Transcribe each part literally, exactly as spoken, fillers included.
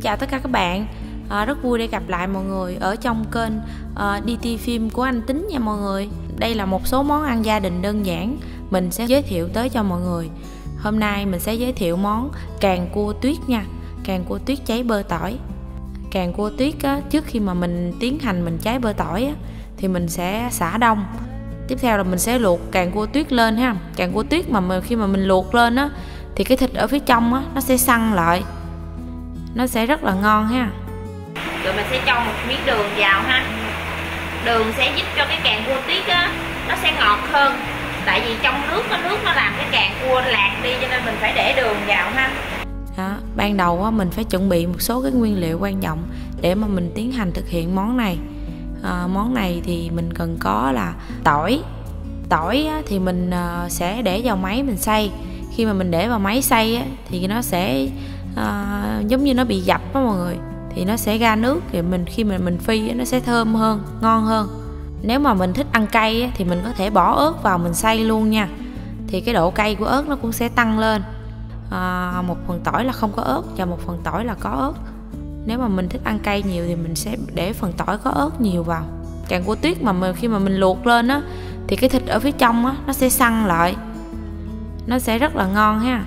chào tất cả các bạn. à, Rất vui để gặp lại mọi người ở trong kênh à, đê tê Phim của anh Tính nha mọi người. Đây là một số món ăn gia đình đơn giản mình sẽ giới thiệu tới cho mọi người. Hôm nay mình sẽ giới thiệu món càng cua tuyết nha. Càng cua tuyết cháy bơ tỏi. Càng cua tuyết á, trước khi mà mình tiến hành mình cháy bơ tỏi á, thì mình sẽ xả đông. Tiếp theo là mình sẽ luộc càng cua tuyết lên ha. Càng cua tuyết mà khi mà mình luộc lên á, thì cái thịt ở phía trong á, nó sẽ săn lại, nó sẽ rất là ngon ha. Rồi mình sẽ cho một miếng đường vào ha. Đường sẽ giúp cho cái càng cua tuyết á, nó sẽ ngọt hơn. Tại vì trong nước có nước nó làm cái càng cua lạc đi, cho nên mình phải để đường vào ha. Đó, ban đầu á, mình phải chuẩn bị một số cái nguyên liệu quan trọng để mà mình tiến hành thực hiện món này. à, Món này thì mình cần có là tỏi. Tỏi á, thì mình à, sẽ để vào máy mình xay. Khi mà mình để vào máy xay á, thì nó sẽ à, giống như nó bị dập đó mọi người, thì nó sẽ ra nước, thì mình khi mà mình phi á, nó sẽ thơm hơn, ngon hơn. Nếu mà mình thích ăn cay á, thì mình có thể bỏ ớt vào mình xay luôn nha, thì cái độ cay của ớt nó cũng sẽ tăng lên. à, Một phần tỏi là không có ớt và một phần tỏi là có ớt. Nếu mà mình thích ăn cay nhiều thì mình sẽ để phần tỏi có ớt nhiều vào. Càng cua tuyết mà mình, khi mà mình luộc lên á, thì cái thịt ở phía trong á, nó sẽ săn lại, nó sẽ rất là ngon ha.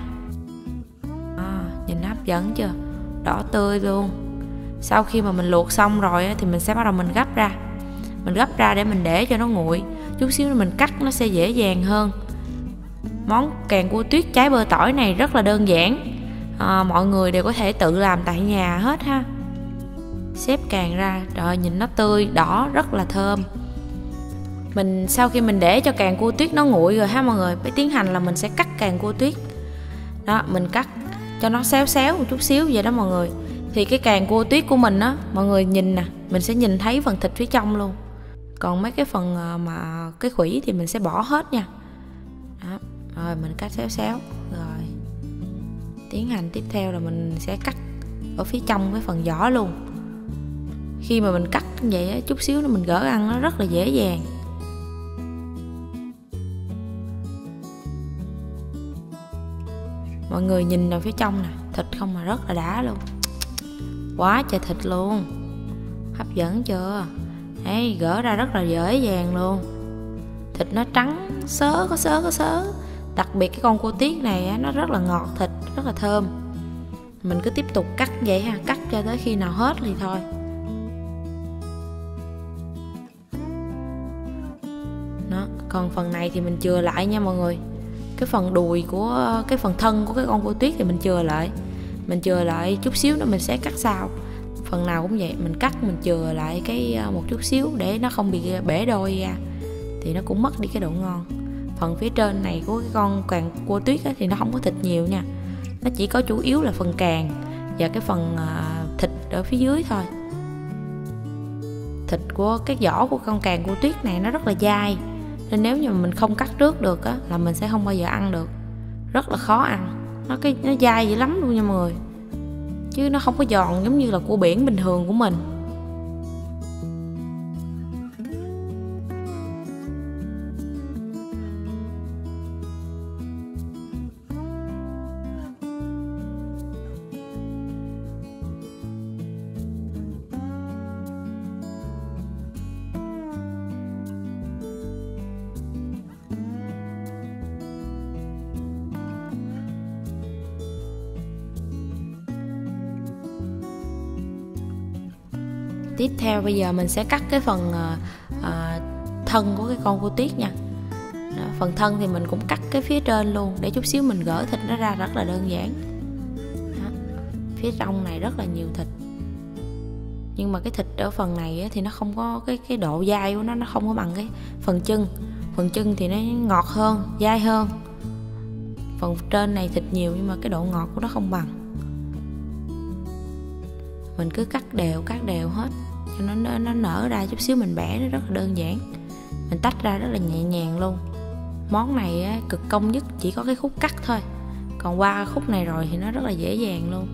à, Nhìn hấp dẫn chưa, đỏ tươi luôn. Sau khi mà mình luộc xong rồi á, thì mình sẽ bắt đầu mình gấp ra. Mình gấp ra để mình để cho nó nguội. Chút xíu nữa mình cắt nó sẽ dễ dàng hơn. Món càng cua tuyết cháy bơ tỏi này rất là đơn giản, à, mọi người đều có thể tự làm tại nhà hết ha. Xếp càng ra, trời nhìn nó tươi đỏ rất là thơm. Mình sau khi mình để cho càng cua tuyết nó nguội rồi ha mọi người, phải tiến hành là mình sẽ cắt càng cua tuyết. Đó, mình cắt cho nó xéo xéo một chút xíu vậy đó mọi người. Thì cái càng cua tuyết của mình á, mọi người nhìn nè, mình sẽ nhìn thấy phần thịt phía trong luôn. Còn mấy cái phần mà cái khủy thì mình sẽ bỏ hết nha. Đó, rồi mình cắt xéo xéo. Rồi tiến hành tiếp theo là mình sẽ cắt ở phía trong cái phần vỏ luôn. Khi mà mình cắt như vậy á, chút xíu nữa mình gỡ ăn nó rất là dễ dàng. Mọi người nhìn vào phía trong nè, thịt không mà rất là đã luôn. Quá trời thịt luôn, hấp dẫn chưa. Đấy, gỡ ra rất là dễ dàng luôn. Thịt nó trắng, xớ có xớ có xớ. Đặc biệt cái con cua tuyết này á, nó rất là ngọt thịt, rất là thơm. Mình cứ tiếp tục cắt vậy ha, cắt cho tới khi nào hết thì thôi. Đó, còn phần này thì mình chừa lại nha mọi người. Cái phần đùi của cái phần thân của cái con cua tuyết thì mình chừa lại. Mình chừa lại chút xíu nữa mình sẽ cắt sau. Phần nào cũng vậy, mình cắt mình chừa lại cái một chút xíu để nó không bị bể đôi ra, thì nó cũng mất đi cái độ ngon. Phần phía trên này của cái con càng cua tuyết á, thì nó không có thịt nhiều nha. Nó chỉ có chủ yếu là phần càng và cái phần uh, thịt ở phía dưới thôi. Thịt của cái vỏ của con càng cua tuyết này nó rất là dai, nên nếu như mình không cắt trước được á, là mình sẽ không bao giờ ăn được. Rất là khó ăn. Nó cái nó dai dữ lắm luôn nha mọi người, chứ nó không có giòn giống như là cua biển bình thường của mình. Tiếp theo bây giờ mình sẽ cắt cái phần uh, uh, thân của cái con cua tuyết nha. Đó, phần thân thì mình cũng cắt cái phía trên luôn, để chút xíu mình gỡ thịt nó ra rất là đơn giản. Đó, phía trong này rất là nhiều thịt, nhưng mà cái thịt ở phần này á, thì nó không có cái cái độ dai của nó, nó không có bằng cái phần chân. Phần chân thì nó ngọt hơn, dai hơn. Phần trên này thịt nhiều nhưng mà cái độ ngọt của nó không bằng. Mình cứ cắt đều cắt đều hết cho nó nó nở ra, chút xíu mình bẻ nó rất là đơn giản. Mình tách ra rất là nhẹ nhàng luôn. Món này á, cực công nhất chỉ có cái khúc cắt thôi, còn qua khúc này rồi thì nó rất là dễ dàng luôn.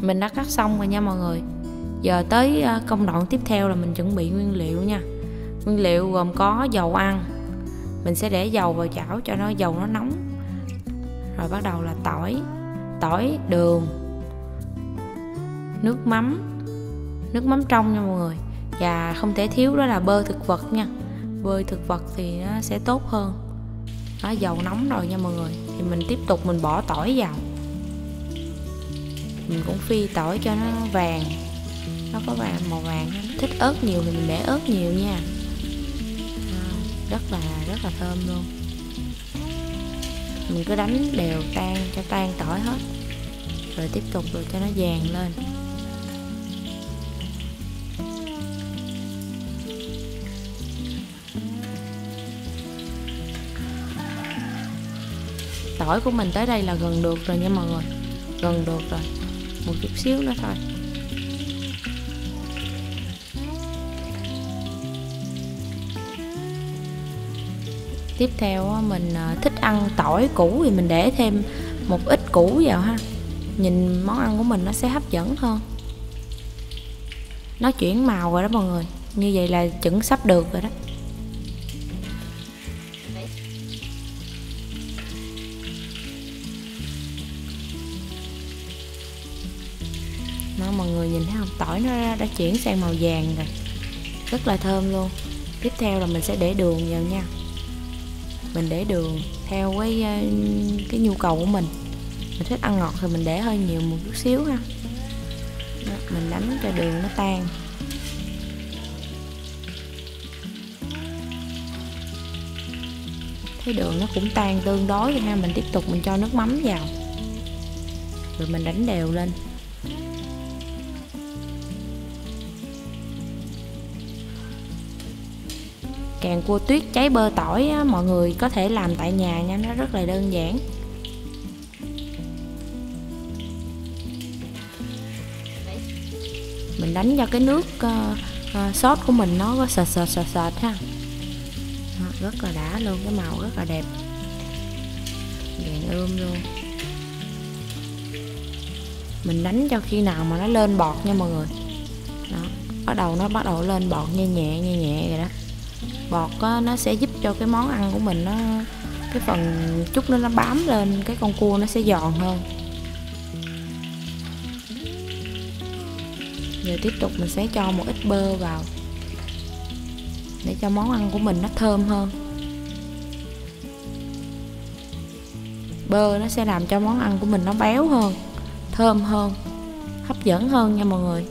Mình đã cắt xong rồi nha mọi người. Giờ tới công đoạn tiếp theo là mình chuẩn bị nguyên liệu nha. Nguyên liệu gồm có dầu ăn. Mình sẽ để dầu vào chảo cho nó dầu nó nóng. Rồi bắt đầu là tỏi, tỏi, đường, nước mắm, nước mắm trong nha mọi người. Và không thể thiếu đó là bơ thực vật nha. Bơ thực vật thì nó sẽ tốt hơn. Đó, dầu nóng rồi nha mọi người. Thì mình tiếp tục mình bỏ tỏi vào. Mình cũng phi tỏi cho nó vàng. Nó có vàng màu vàng. Thích ớt nhiều thì mình để ớt nhiều nha. À, rất là rất là thơm luôn. Mình cứ đánh đều tan cho tan tỏi hết. Rồi tiếp tục rồi cho nó vàng lên. Tỏi của mình tới đây là gần được rồi nha mọi người. Gần được rồi. Một chút xíu nữa thôi. Tiếp theo mình thích ăn tỏi củ thì mình để thêm một ít củ vào ha. Nhìn món ăn của mình nó sẽ hấp dẫn hơn. Nó chuyển màu rồi đó mọi người. Như vậy là chuẩn sắp được rồi đó. Đó, mọi người nhìn thấy không? Tỏi nó đã chuyển sang màu vàng rồi. Rất là thơm luôn. Tiếp theo là mình sẽ để đường vào nha. Mình để đường theo cái cái nhu cầu của mình. Mình thích ăn ngọt thì mình để hơi nhiều một chút xíu ha. Đó, mình đánh cho đường nó tan. Thấy đường nó cũng tan tương đối rồi ha. Mình tiếp tục mình cho nước mắm vào. Rồi mình đánh đều lên. Càng cua tuyết cháy bơ tỏi á, mọi người có thể làm tại nhà nha, nó rất là đơn giản. Mình đánh cho cái nước uh, uh, sốt của mình nó có sệt sệt sệt sệt ha. Đó, rất là đã luôn, cái màu rất là đẹp, vàng ươm luôn. Mình đánh cho khi nào mà nó lên bọt nha mọi người. Đó, bắt đầu nó bắt đầu lên bọt nhẹ nhẹ nhẹ nhẹ rồi đó. Bọt á, nó sẽ giúp cho cái món ăn của mình nó cái phần chút nó nó bám lên cái con cua, nó sẽ giòn hơn. Giờ tiếp tục mình sẽ cho một ít bơ vào để cho món ăn của mình nó thơm hơn. Bơ nó sẽ làm cho món ăn của mình nó béo hơn, thơm hơn, hấp dẫn hơn nha mọi người.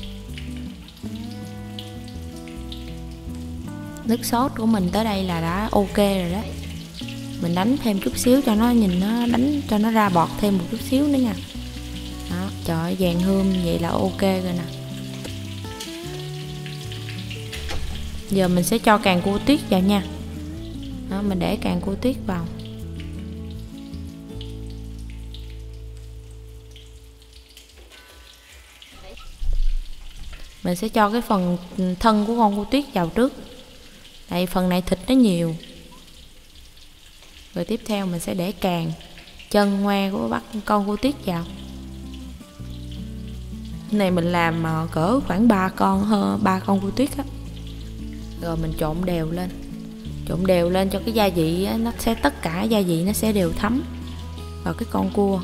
Nước sốt của mình tới đây là đã ok rồi đó. Mình đánh thêm chút xíu cho nó nhìn nó đánh cho nó ra bọt thêm một chút xíu nữa nha. Đó, trời ơi, vàng hươm vậy là ok rồi nè. Giờ mình sẽ cho càng cua tuyết vào nha. Đó, mình để càng cua tuyết vào. Mình sẽ cho cái phần thân của con cua tuyết vào trước. Đây, phần này thịt nó nhiều. Rồi tiếp theo mình sẽ để càng chân ngoe của bắt con cua tuyết vào. Cái này mình làm cỡ khoảng ba con hơn ba con cua tuyết á. Rồi mình trộn đều lên. Trộn đều lên cho cái gia vị á, nó sẽ tất cả gia vị nó sẽ đều thấm vào cái con cua.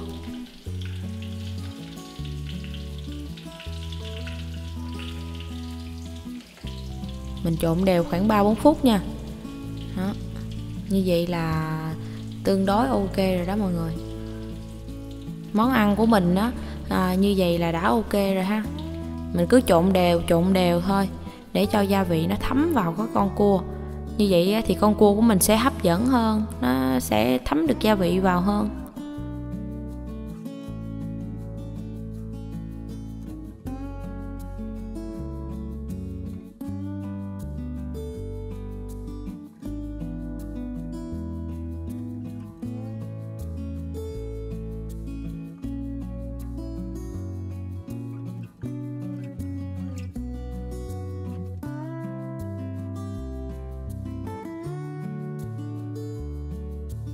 Mình trộn đều khoảng ba bốn phút nha. Đó. Như vậy là tương đối ok rồi đó mọi người. Món ăn của mình đó à, như vậy là đã ok rồi ha. Mình cứ trộn đều trộn đều thôi để cho gia vị nó thấm vào cái con cua. Như vậy thì con cua của mình sẽ hấp dẫn hơn, nó sẽ thấm được gia vị vào hơn.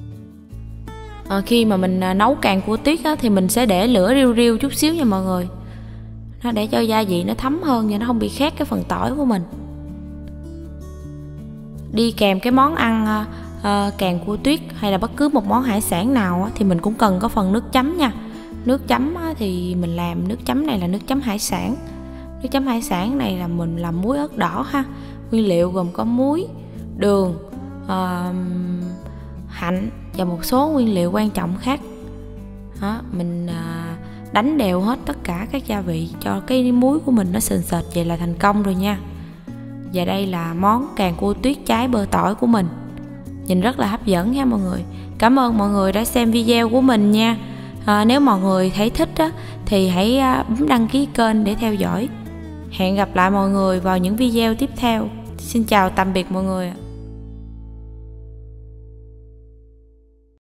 À, khi mà mình nấu càng cua tuyết á, thì mình sẽ để lửa riu riu chút xíu nha mọi người. nó để cho gia vị nó thấm hơn và nó không bị khét cái phần tỏi của mình. Đi kèm cái món ăn uh, càng cua tuyết hay là bất cứ một món hải sản nào á, thì mình cũng cần có phần nước chấm nha. Nước chấm á, thì mình làm nước chấm này là nước chấm hải sản. Nước chấm hải sản này là mình làm muối ớt đỏ ha. Nguyên liệu gồm có muối, đường, uh, hạnh và một số nguyên liệu quan trọng khác. Đó, mình uh, đánh đều hết tất cả các gia vị cho cái muối của mình nó sền sệt, vậy là thành công rồi nha. Và đây là món càng cua tuyết cháy bơ tỏi của mình. Nhìn rất là hấp dẫn ha mọi người. Cảm ơn mọi người đã xem video của mình nha. À, nếu mọi người thấy thích á, thì hãy bấm đăng ký kênh để theo dõi. Hẹn gặp lại mọi người vào những video tiếp theo. Xin chào tạm biệt mọi người.